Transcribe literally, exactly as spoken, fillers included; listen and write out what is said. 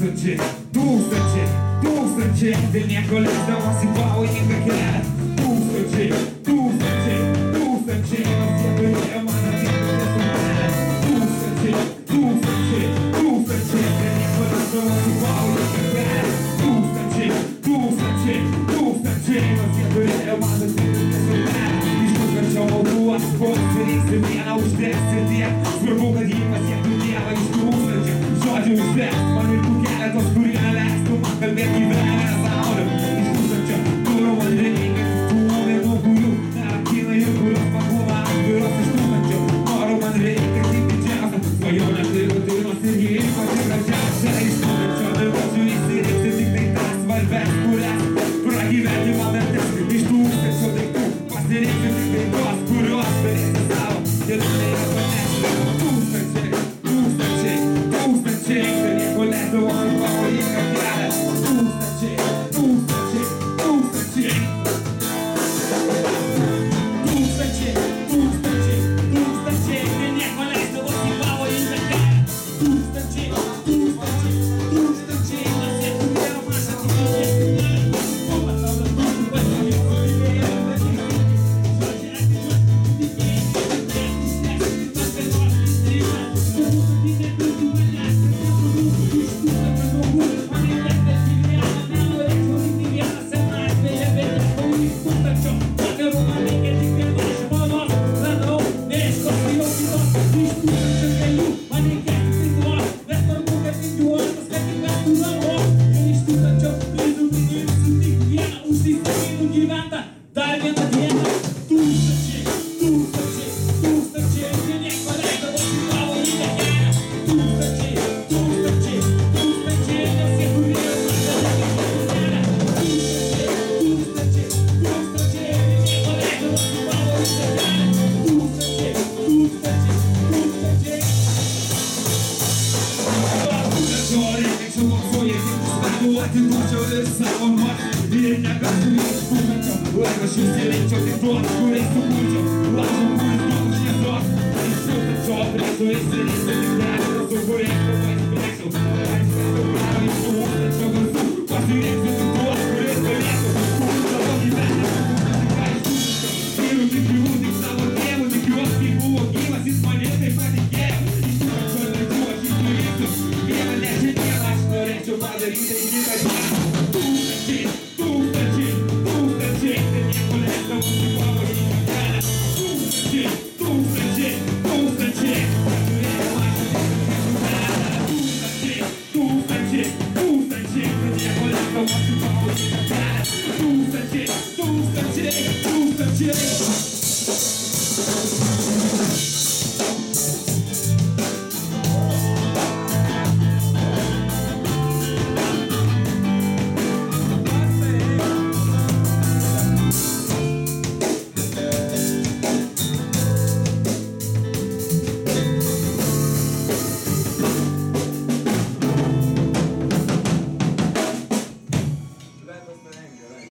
Tūkstančiai, tūkstančiai, tūkstančiai, dėl nieko leisdavosi pavojinga kelią. Tūkstančiai, tūkstančiai, tūkstančiai, nors jie turėjo mano tikrą nesumelę. Tūkstančiai, tūkstančiai, tūkstančiai, dėl nieko leisdavosi pavojinga kelią. Tūkstančiai, tūkstančiai, tūkstančiai, nors jie turėjo mano tikrą nesumelę. Iš tūkstančio maldų aš pasirinksiu vieną uždegsiu tiek. Svarbu, kad jį pasiektų Dievą iš tūkstančių. Žodžių uždės, man ir tų keletos, kurie neleistų man kalbėti gyvenime saulėm. Iš tūkstančio durų man reikia tų vienų, kurių nerakina ir kurios pakūna atviros. Iš tūkstančio norų man reikia tik didžiausia svajonė, tai rutinos ir jį pati gražiausia. Iš tūkstančio minučių įsirinksi tik tai tas svarbes, kurias pragyventi man vertės. Iš tūkstančio daiktų pasirinksi tik tai tos, kurios turėsi savo kelionėje panešti. Tūkstančiai, tūkstančiai, tūkstančiai, tai nieko leisdavosi pavojinga kelią. Tūkstančiai, tūkstančiai, tūkstančiai. Tūkstančiai, tūkstančiai, tūkstančiai, tai nieko leisdavosi pavojinga kelią. Tūkstančiai, tūkstančiai, tūkstančiai, nors jie turėjo mažą tikėjimą. O pasaulio mūsų pasirinks susidėjo dalykų. Žodžiai atiduos tikėjimą, nesustekti tas kainos įstrimas. Tūkstančiai nebūtų manęs, kad nebūtų iš tūkstančio žmogų. Man įtekti gyvenimą, nenorėčiau likti vienas senatvėje, bet ieškau iš tūkstančio. Vakarų man reikia tik vienos žmonos, radau, neieškosiu jau kitos. Iš tūkstančio kelių man reikia tik veiklos, nesvarbu, kad vingiuotas, kad tik vestų namo. Ir iš tūkstančio krizų priimsiu tik vieną užsisakytų gyventą, dar vieną dieną. Tūkstančiai, tūkstančiai, tūkstančiai, tai nieko leisdavosi pavojinga kelią. Tūkstančiai, tūkstančiai, tūkstančiai, nes jie turėjo man kelią. Tūkstančiai, tūkstančiai, tūkstančiai, tai nieko leisdavosi pavojinga kelią. Tūkstančiai, tūkstančiai, tūkstančiai. Tūkstančio reikiančių balsuoja tik užvedų, atiduočiau ir savo nors. Ir negarsiu iš tūkstančio laiko aš išsirinkčiau tik tuos, kuriais sukurčiau lažą, kuris daug šviesos. Iš tūkstančio turėčiau išsirinkti tik dešimt, su kuriais kovais plėkčiau. Atsvesiu karą iš tūkstančio garsų, pasirinksiu tik tuos, kuris galėtų kurti savo gyvenimą. Ką iš tūkstančio vyrų tik gyvų, tik savo tėvų, tik juos, kai buvo gyvas, jis mane taip patikėjo. Iš tūkstančio laikų aš išsirinksiu vieną, ne šiandieną aš norėčiau padaryti kitą dieną. Tūkstančiai, tūkstančiai, tūkstančiai, tai nieko leisdavosi pavojinga kelią. Tūkstančiai, tūkstančiai, tūkstančiai, turėjo mažą tikrą kelią. Tūkstančiai, tūkstančiai, tūkstančiai, tai nieko leisdavosi pavojinga kelią. Tūkstančiai, tūkstančiai, tūkstančiai.